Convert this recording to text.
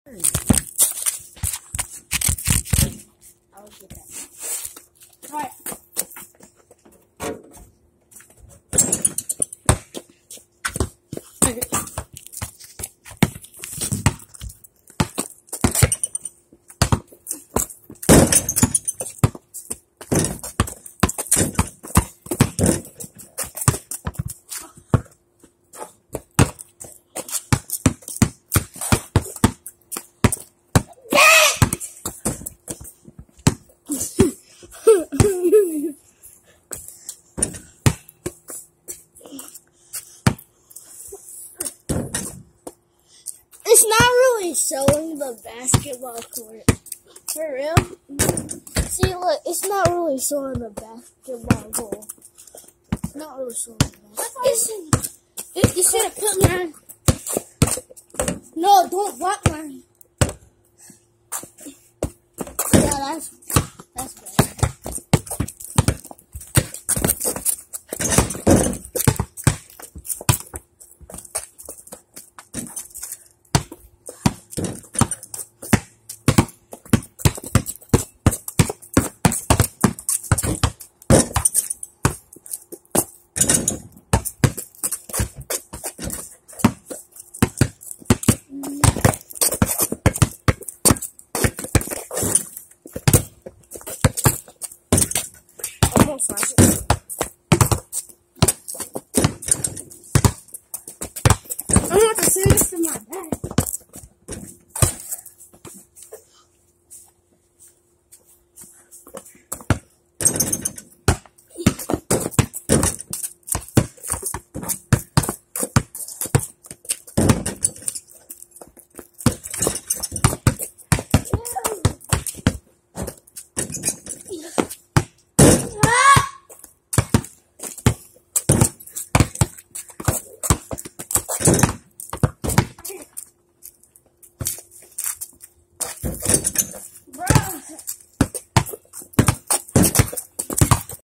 I'll get that. Alright. It's not really showing the basketball court. For real? See, look, it's not really showing the basketball goal. It's not really showing the basketball. You should have put mine. No, don't block mine.